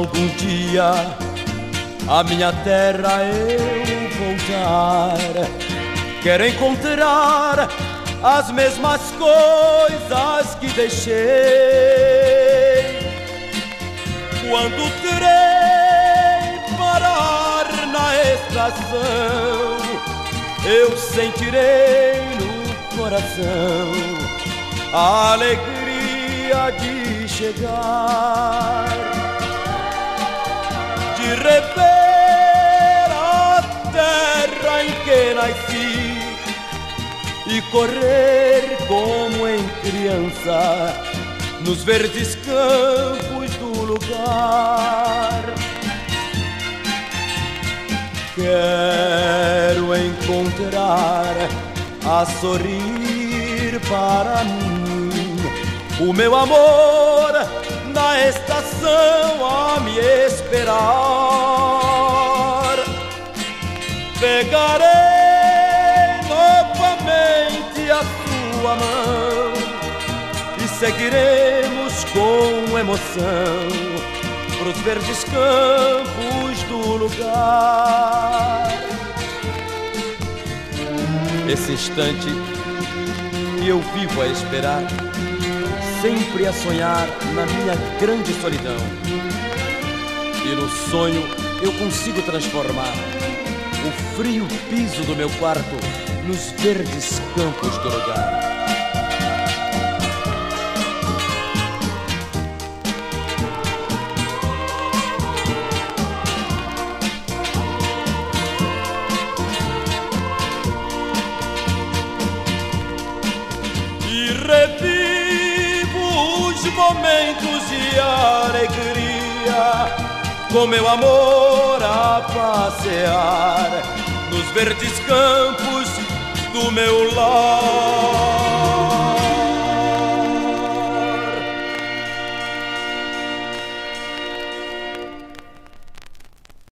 algum dia a minha terra eu voltar, quero encontrar as mesmas coisas que deixei. Quando o trem parar na estação, eu sentirei no coração a alegria de chegar, de rever a terra em que nasci e correr como em criança nos verdes campos do lugar. Quero encontrar a sorrir para mim o meu amor na estação a me esperar. Pegarei novamente a sua mão e seguiremos com emoção pros verdes campos do lugar. Esse instante que eu vivo a esperar, sempre a sonhar na minha grande solidão, e no sonho eu consigo transformar o frio piso do meu quarto nos verdes campos do lugar. Revivo os momentos de alegria, com meu amor a passear nos verdes campos do meu lar.